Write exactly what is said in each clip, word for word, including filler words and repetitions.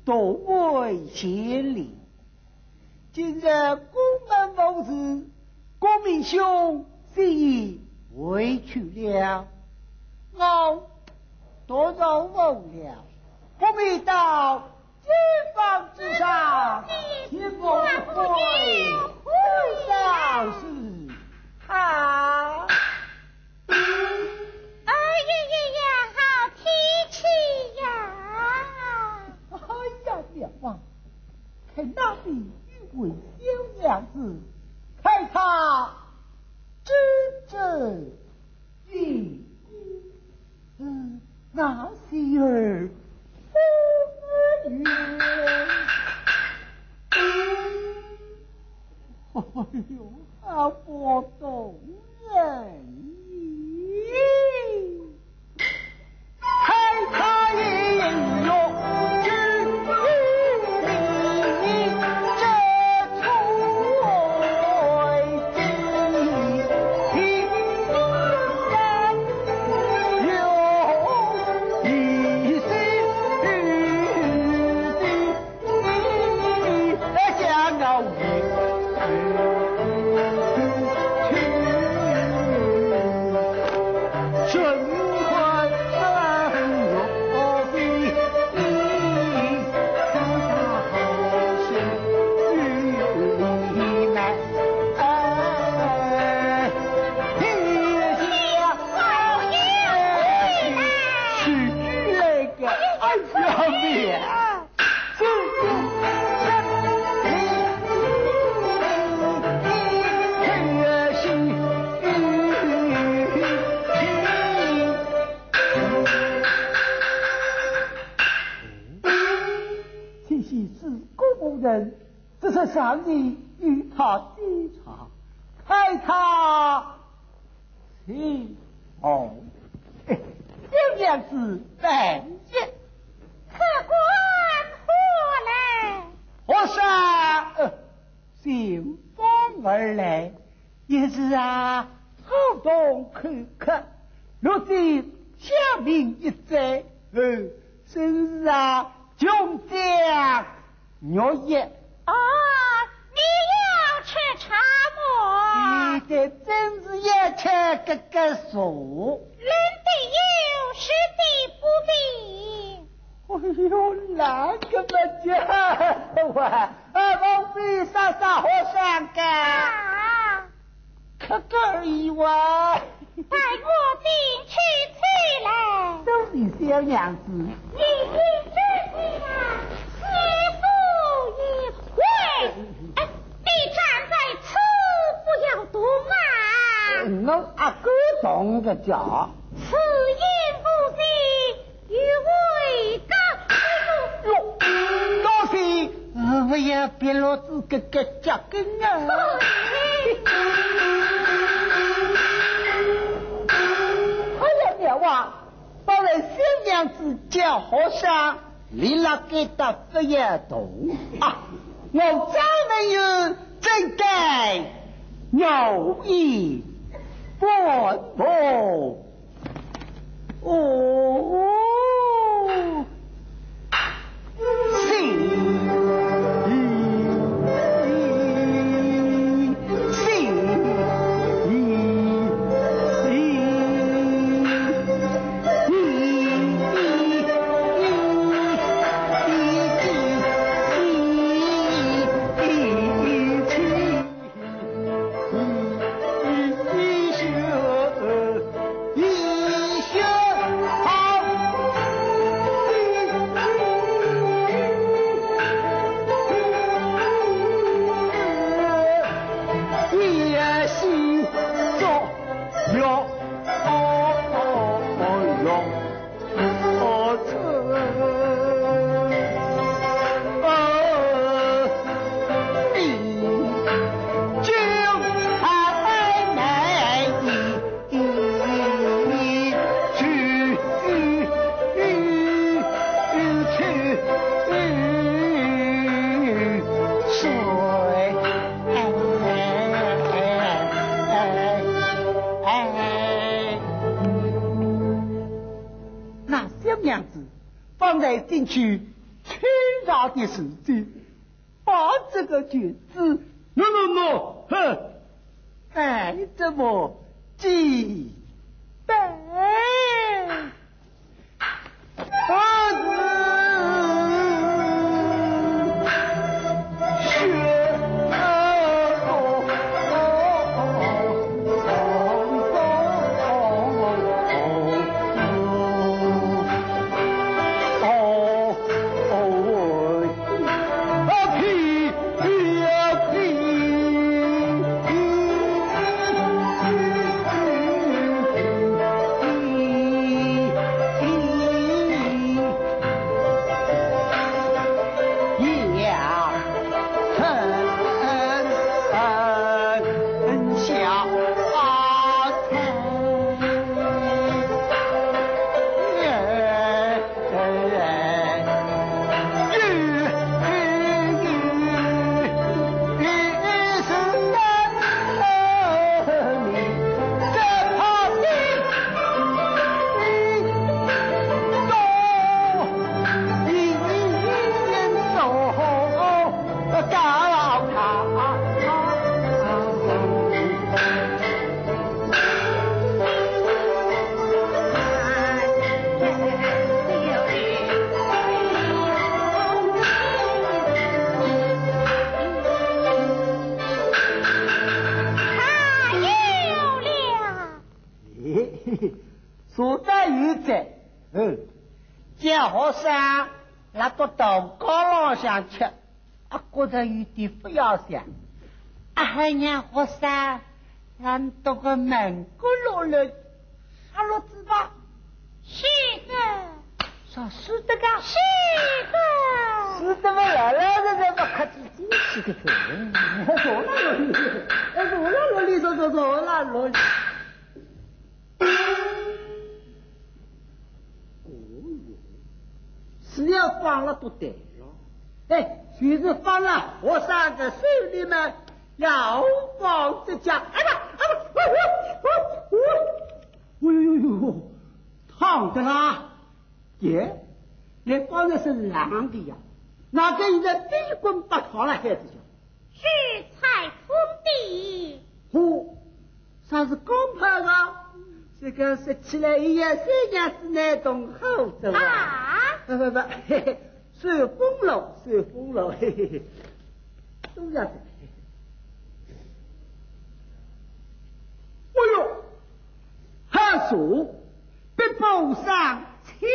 多为先例。今日宫门无事，郭明兄虽已回去了，我多肉无聊，不必到街坊之上去不会小事好。 哎呀呀呀，好天气呀！ 哎呀娘啊，看那里一位小娘子，看她真正玉嗯，那喜儿风月。哎呦，好不动人意，开开眼哟，只有你这翠金平安有一心与你相熬这是上帝与他稽查，开他心哦，小娘子本节， 客官何来？ 和尚呃，寻风而来，也是啊，好动可看。如今下命一灾，呃，真是啊，穷将若也。 啊，你要吃茶么？ 你的真是要吃个个数。 人的有，实的不必。哎呦，哪个么家伙啊？王妃傻傻和尚干。 啊， 可个而已哇。 带我进去去来。 都是小娘子。 你听这句啊，师傅。喂，哎，你站在此不要动啊！ 我阿哥动个脚。 此言不行，与为刚。 哟，老师，是不要别老子个个脚跟啊！哎呀娘啊！把人小娘子叫和尚，你那给他不要动啊！我早没有真该有意不不哦，是。放在进去，去大的时间，把这个卷子， 喏喏喏，哼， 哎，这么记得。儿子。所在于在，嗯，叫学生拉到豆高浪上吃，啊，觉得有点不要想，啊，还让学生让到个门骨落了，啥落子吧？ 是的， 说是的个， 是的， 是的嘛，来来来来，我看自己是个人，坐那罗里，哎，坐那罗里，坐坐坐那罗里。只要放了都对了，哎，就是放了和尚的手里面要放着讲，哎呀，哎呀，我我我，哎呦呦呦，烫的啦！姐，你刚才是狼的呀，哪个现在逼滚把烫了孩子讲？ 是才封地。 嚯，啥是公派的？这个说起来一样，三娘子那栋后头啊！ 不不不，嘿嘿，受风了，受风了，嘿嘿嘿，都这样子。哎呦，汉书必报上千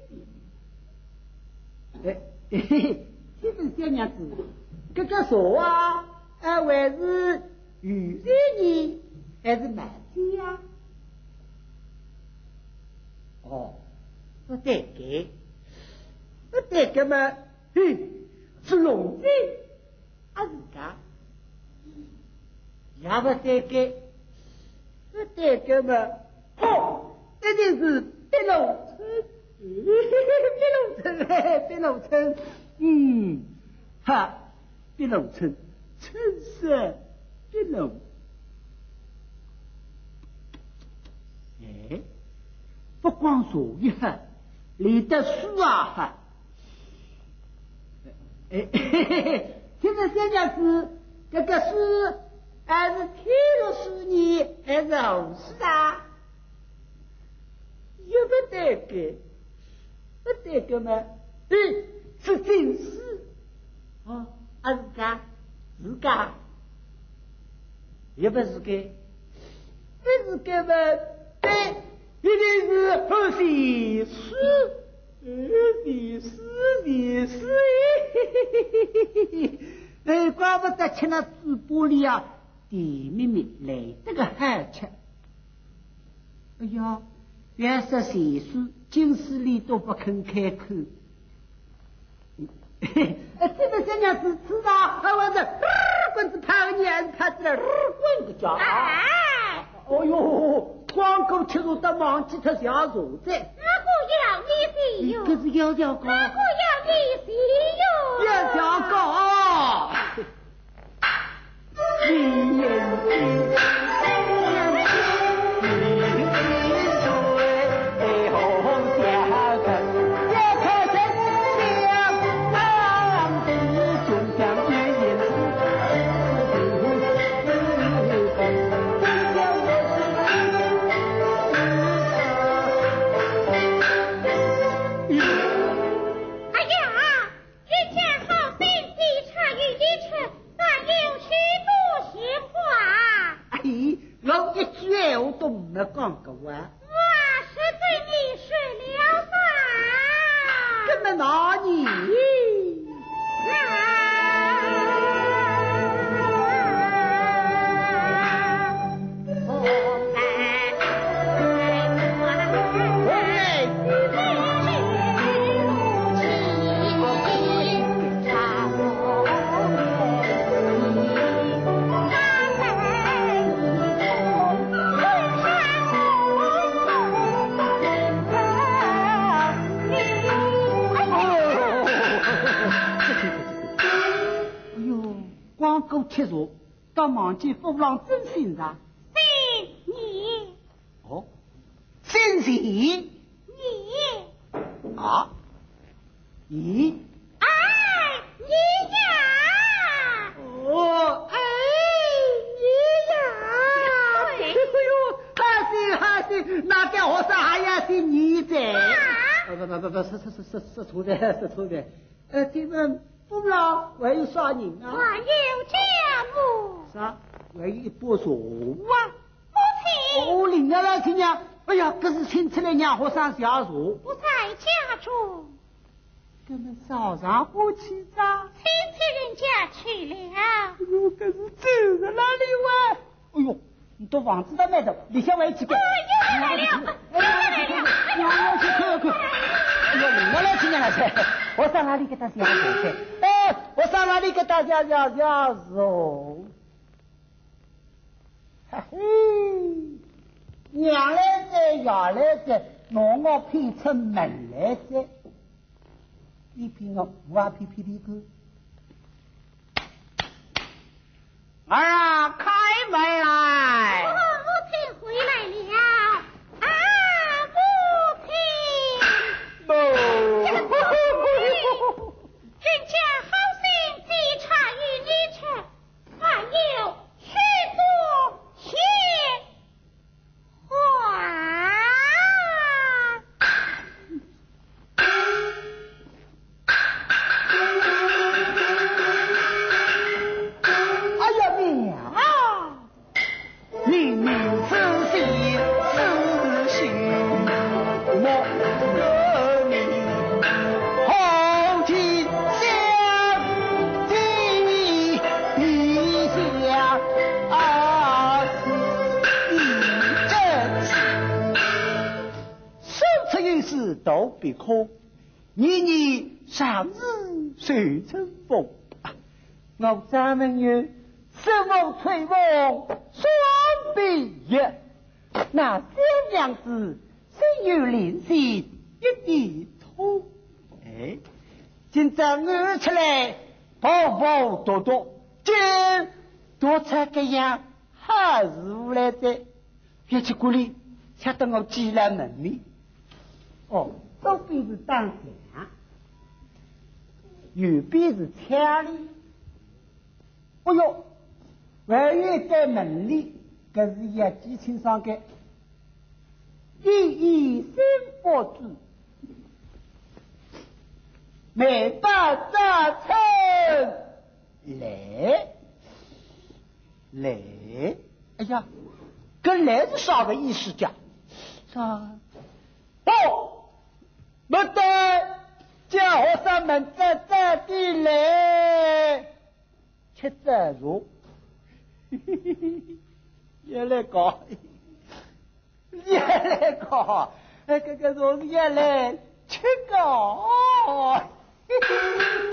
哎嘿嘿，这个三娘子，这个说啊，哎，还是余三年，还是满天呀？哦，不对给，不对给嘛，嘿，是龙井，啊是噶，也不对给，不对给嘛，哦，一定是碧龙村，碧龙村，嘿，碧龙村，嗯，哈，碧龙村，村色碧龙，哎。不光说一下，里的书啊哈，哎嘿嘿嘿，现在三家子这个书还是天罗书呢，还是后书啊？有不得个，不得个嘛？嗯，是真事啊，啊是噶，是噶，有不是个，不是个嘛？对。一定是好写诗，写诗写诗，哎，怪不得吃那嘴巴里啊，甜蜜蜜来这个好吃。哎呀，原是写书，经史里都不肯开口。哎，这个小娘子知道，还问着，棍子怕你还是怕子了，棍个叫。哦哟，光顾吃肉的忘记他小肉子。 那个要你谁哟？ 可是要条高。 那个要你谁哟？ 要条高。你眼睛。 那讲个话， 我是对你说了吧？ 怎么拿你？光顾吃茶，倒忘记父郎真心上。 信你。 哦，信谁？ 你。 啊？你？ 哎，你呀！ 哦，哎，你呀！哎呦，还是还是，那个学生还要是你的？不不不不，是是是是是错的，是错的。呃，请问父老还有啥人啊？ 还有家母。 啥？还有一把茶。 哇，母亲。 哦，领着来亲娘。哎呀，可是请出来让学生下茶。 不在家中。 我们早上不去咋？ 亲戚人家去了。 哎呦，可是走到哪里哇？哎呦，你到房子的那头，李小伟去给。 哦，又来了，又来了， 我去看看。哎呦，领我来亲娘来噻，我上哪里给他下茶噻？哎，我上哪里给他下下下茶？嘿嘿，娘来在，爷来在，让我偏出门来噻。一边我我啊屁屁屁股，儿啊开门来！ 哦，母亲回来了啊，母亲！ 不， 人家好心寄茶与你吃，还有许多鲜花。都别哭，年年上日水春风。我咱们有十望吹风双臂月，那小娘子虽有灵性一地土。哎，今朝我出来跑跑踱踱，今多出个样好事来的，别去鼓励，吓得我挤来门面。哦，左边是当家，右边是墙里。哎呦，还有在门里，这是也记清上的。一一三佛子，每把早晨来来，哎呀，跟来是啥个意思讲？啥？哦。不对，叫学生们在这地来吃这肉，也来搞，也来搞，哎，这个肉也来吃搞。